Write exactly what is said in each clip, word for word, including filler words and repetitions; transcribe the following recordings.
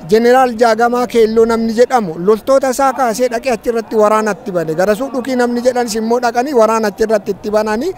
Jeneraal Jaagamaa Keelloo namni jedhamu loltoota isaa kaasee dhaqee achirratti waraanatti bane. Garasuu dhukii namni jedhanis immoo dhaqanii waraana achirratti itti bananii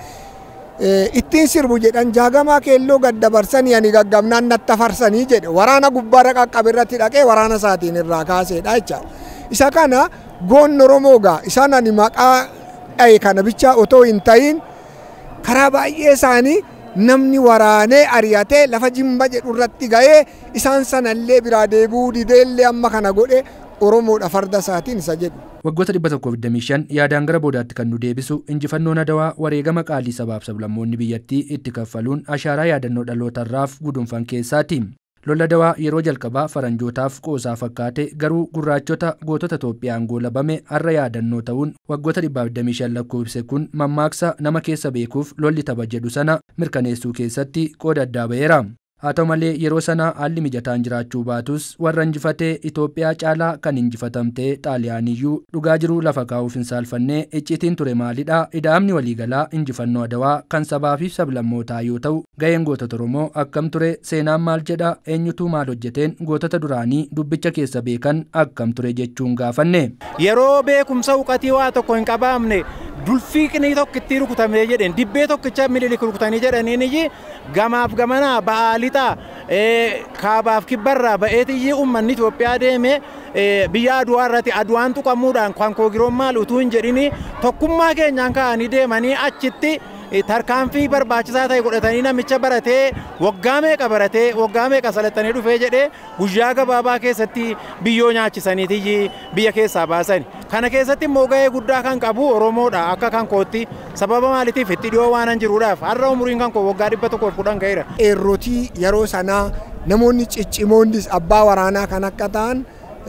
ittiin sirbu jedhan Jaagamaa Keelloo gad dabarsanii ani gaggabnaan natti farsanii jedhe. Waraana gubbaarra qaqqabirratti dhaqee waraana isaatiin irraa kaaseedha jechaadha. Isa kana goon Oromoo gaa isaan ani maqaa dhaye kana bicha otoo hin ta'in karaa baay'ee isaanii namni waraanee ari'atee lafa Jimba jedhu irratti ga'ee isaan sanallee biraa deebi'uu dideellee amma kana godhe Oromoodha farda isaatiin isa jedhu. Waggoota dhibba tokkoof digdamii shan yaadaan gara boodaatti kan nu deebisu injifannoon Adawaa wareegama qaalii sabaaf sablammoonni biyyattii itti kaffaluun ashaaraa yaadannoo dhalootarraaf gudunfan keessaati. Lola Adawaa yeroo jalqabaa faranjootaaf qoosaa fakkaate garuu gurraachota gootota Itoophiyaan goolabame har'a yaadannoo ta'uun waggoota dhibba digdamii shan lakkoofse kun mammaaksa nama keessa beekuuf lolli tapha jedhu sana mirkaneessuu keessatti qooda addaa ba'eera. Haa ta'u malee yeroo sana haalli mijataan jiraachuu baatus warra injifatee Itoophiyaa caalaa kan injifatamtee Xaaliyaaniyyuu dhugaa jiru lafa kaa'uuf hin saalfannee icciitiin ture maalidha? Ida'amni waliigalaa injifannoo Adawaa kan sabaa fi sablammootaa yoo ta'u ga'een gootota Oromoo akkam ture? Seenaan maal jedha? Eenyutu maal hojjeteen gootota duraanii dubbicha keessa beekan akkam ture jechuun gaafanne. Yeroo beekumsa huqatii waa tokko hin qabaamne dulfiiqni tokko itti rukutamee jedheen dibbee tokkicha mililik rukutanii jedhaniin iyyi gamaaf gamanaa ba'aalixa kaabaaf kibbarraa ba'eetiyyi uummanni Itoophiyaa deeme biyya Aduwaa irratti Aduwaan tuqamuudhaan kan koogiroon maal utuu hin jedhini tokkummaa keenyaan ka'anii deemanii achitti tarkaanfii barbaachisaa ta'e godhatanii namicha baratee waggaa meeqa baratee waggaa meeqa salattanii dhufee jedhee guyyaa gabaabaa keessatti biyyoo nyaachisaniitiyyi biyya keessaa baasan. Kana keessatti immoo ga'ee guddaa kan qabu Oromoodha akka kan kootti sababa maaliitiif itti dhiyoo waan jiruudhaaf har'a umuriin kan koo waggaa dhibba tokkoof kudhan ga'eera. Eerrotii yeroo sanaa namoonni ciccimoonnis abbaa waraanaa kan akka ta'an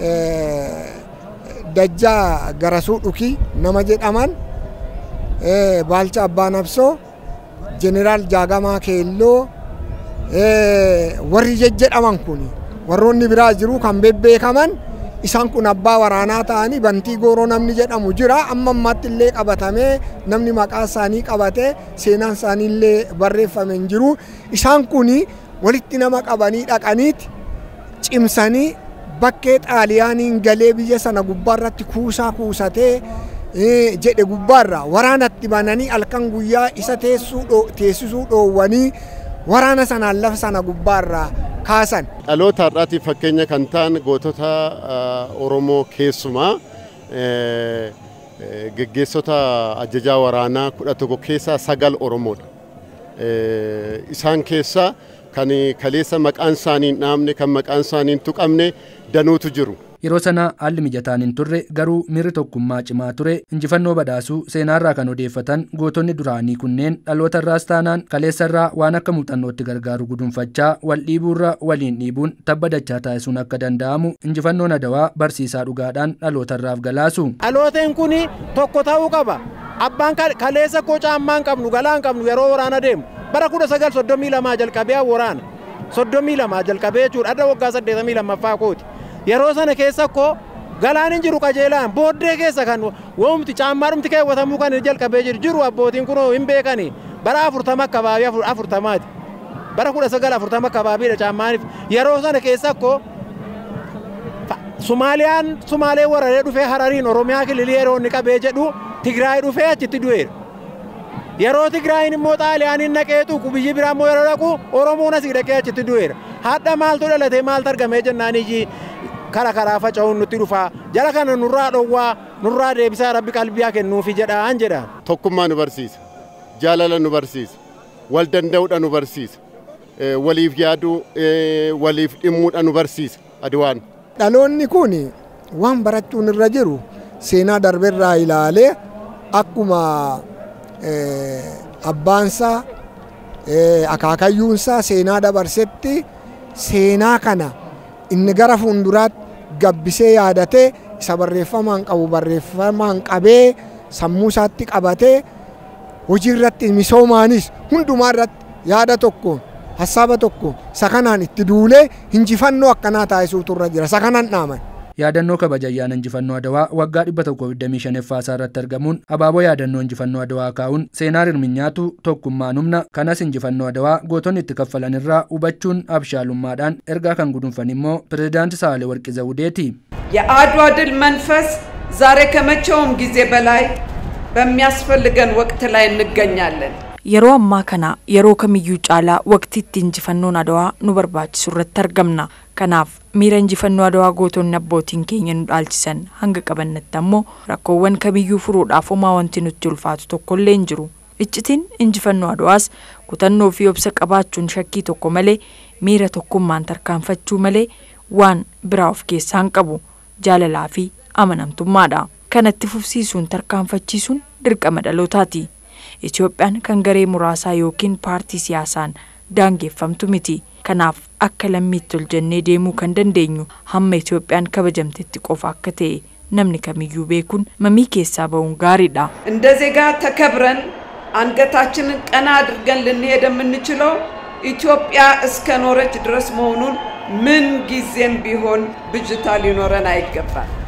Dajjaa Garasuu Dhukii nama jedhaman Baalcha Abbaa Nabsoo, Jeneraal Jaagamaa Keelloo warri jedhaman kun warroonni biraa jiru kan bebbeekaman isaan kun abbaa waraanaa ta'anii Bantii Gooroo namni jedhamu jira. Amma ammaatti illee qabatamee namni maqaa isaanii qabatee seenaan isaanii illee barreeffame hin jiru. Isaan kun walitti nama qabanii dhaqaniiti cimsanii bakkee Xaaliyaaniin galee biyya sana gubbaarratti kuusaa kuusatee jedhe gubbaarra waraanatti bananii halkan guyyaa isa teessisuu dhoowwanii waraana sanaan lafa sana gubbaarra kaasan. Dhaloota har'aatiif fakkeenya kan ta'an gootota Oromoo keessumaa geggeessota ajajaa waraanaa kudha tokko keessaa sagal Oromoodha. Isaan keessaa kan kaleessa maqaan isaanii hin dhaamne kan maqaan isaanii hin tuqamne danuutu jiru. Yeroo sana haalli mijataan hin turre garuu miirri tokkummaa cimaa ture injifannoo badhaasuu seenaarraa kan odeeffatan gootonni duraanii kunneen dhaloota irraas taanaan kaleessarraa waan akka muuxannootti gargaaru gudunfachaa wal dhiibuurra waliin dhiibuun tabba dachaa taasisuun akka danda'amu injifannoon Adawaa barsiisaa dhugaadhaan dhaloota irraaf galaasu. Dhalooteen kun tokko ta'uu qaba. Abbaan kaleessa koo caammaa hin qabnu galaa hin qabnu yeroo waraana deemu bara kudha sagal soddomii lamaa jalqabee waraana soddomii lamaa jalqabee jechuudha adda waggaa saddeetamii lammaffaa kooti. Yeroo sana keessa koo galaan hin jiru qajeelaan booddee keessa kan womti caammaadhumti keewwatamuu kan jalqabee jiru jiru abbootiin kunoo hin beekani bara afurtama kabaabii afurtamaati bara kudha sagal afurtama kabaabiidha caammaaniif yeroo sana keessa koo Sumaaliyaan Sumaalee wararee dhufee Harariin Oromiyaa kililii yeroo inni qabee jedhu Tigraay dhufee achitti du'eera. Yeroo Tigraayin immoo Xaaliyaaniin naqee tuqu biyyi biraa immoo yeroo dhaqu Oromoon asii dhaqee achitti du'eera. Hadha maaltu dhalatee maaltu argamee jennaan iyyi kara karaa faca'uun nutti dhufaa jala kana nurraa dhowwaa nurraa deebisaa rabbi qalbii kennuufi jedhaan jedha. Tokkummaa nu barsiisa, jaalala nu barsiisa, wal danda'uudha nu barsiisa, waliif yaaduu waliif dhimmuudha nu barsiisa Adawaan. Dhaloonni kun waan barachuun irra jiru seenaa darbeerraa ilaalee akkuma abbaansaa akaakayyuunsaa seenaa dabarsetti seenaa kana inni gara fuulduraatti gabbisee yaadatee isa barreeffamaan qabu barreeffamaan qabee sammuu isaatti qabatee hojii irratti misoomaanis hundumaa irratti yaada tokkoon hasaaba tokkoon isa kanaan itti duulee injifannoo akkanaa taasisuutu irra jira isa kanaan dhaaman. Yaadannoo kabaja ayyaana injifannoo Adawaa waggaa dhibba tokkoof digdamii shanaffaa irratti argamuun abaaboo yaadannoo injifannoo Adawaa kaa'uun seenaa hirminyaatu tokkummaan humna kanas injifannoo Adawaa gootonni itti kaffalan irraa hubachuun abshaalummaadhaan ergaa kan gudunfan immoo pireziዳንት ሳህለወርቅ ዘውዴቲ የአድዋ ድል መንፈስ ዛሬ ከመቼውም ጊዜ በላይ በሚያስፈልገን ወቅት ላይ እንገኛለን። yeroo ammaa kana yeroo kamiyyuu caalaa waqtiitti injifannoon Adawaa nu barbaachisu irratti argamna. Kanaaf miira injifannoo Adawaa gootonni abbootiin keenya nu dhaalchisan hanga qabannatti ammoo rakkoowwan kamiyyuu furuudhaaf homaa wanti nutti ulfaatu tokkollee hin jiru. Iccitiin injifannoo Adawaas kutannoo fi obsa qabaachuun shakkii tokko malee miira tokkummaan tarkaanfachuu malee waan biraa of keessaa hin qabu jaalalaa fi amanamtummaadha. Kanatti fufsiisuun tarkaanfachiisuun dirqama dhalootaati. Itoophiyaan kan garee muraasaa yookiin paartii siyaasaan daangeffamtu miti. Kanaaf akka lammiitti ol jennee deemuu kan dandeenyu hamma Itoophiyaan kabajamtetti qofa akka ta'e namni kamiyyuu beekuun mamii keessaa ba'uun gaariidha. እንደ ዜጋ ተከብረን አንገታችንን ቀና አድርገን ልንሄድ የምንችለው ኢትዮጵያ እስከ ኖረች ድረስ መሆኑን ምን ጊዜም ቢሆን ብጅታ ሊኖረን አይገባም።